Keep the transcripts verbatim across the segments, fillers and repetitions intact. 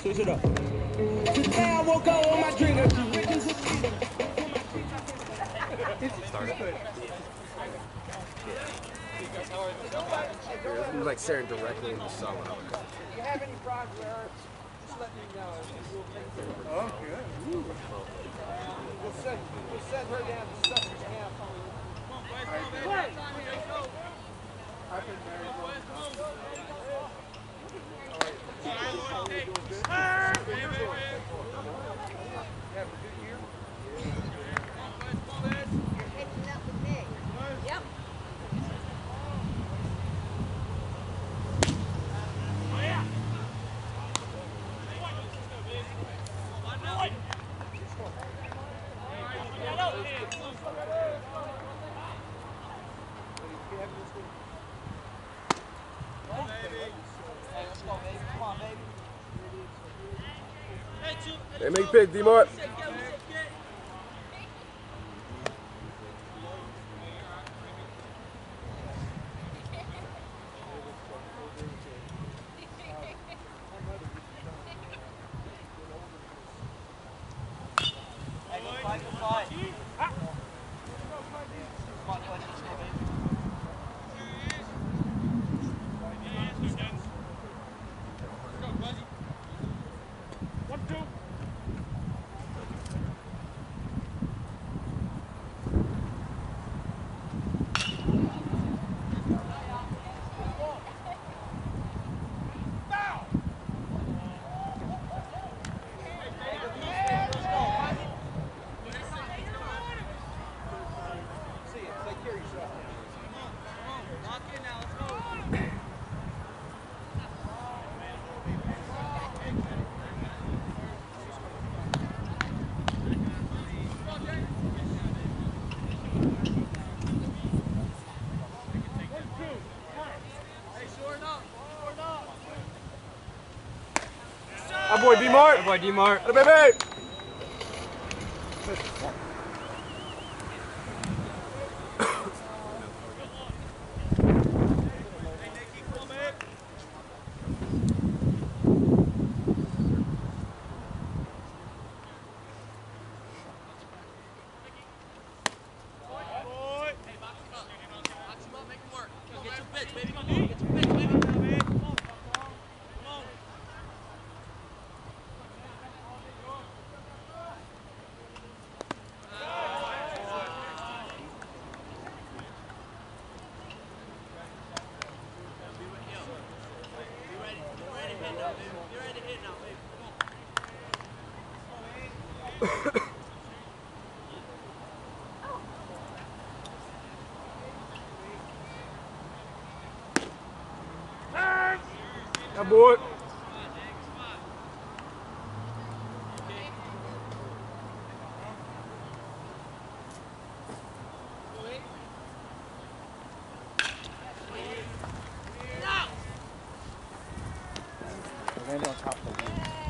Switch it up. Today I woke up on my drink. Start it. Yeah, this is like staring directly in the sun when I was cooking. If you have any problems, Eric, just let me know. Oh, good. We'll send, we'll send her down to Sussex Camp. Play! I've been married long Have a good year? You're catching up with me. Yep. Hey, make pick, D-Mart. Our boy D-Mart. Our boy D-Mart. Hey, baby. That boy. Landed on top of the wheel.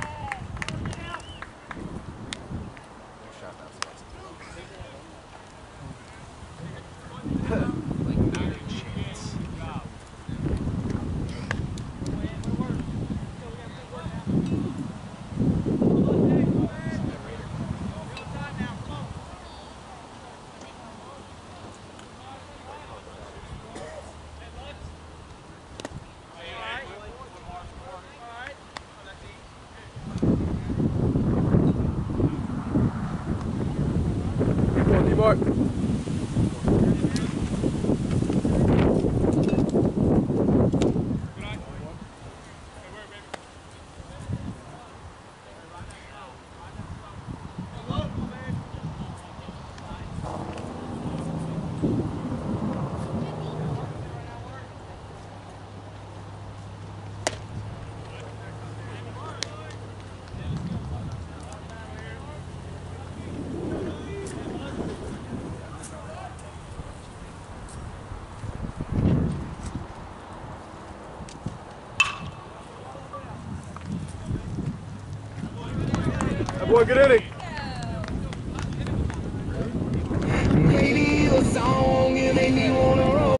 Like, not a chance. Come on, D-Mart. That boy, good inning.